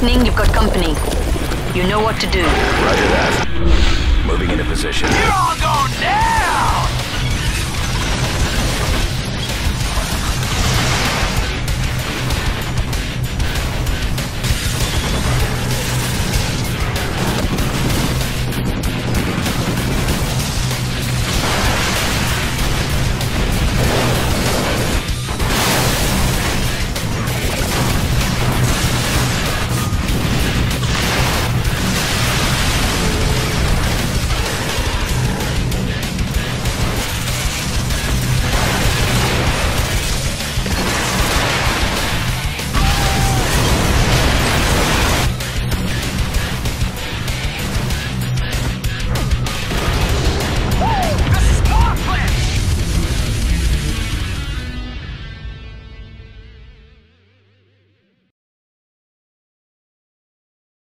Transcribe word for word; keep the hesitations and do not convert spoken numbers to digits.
Listening, you've got company. You know what to do. Roger that. Moving into position. You're all gone!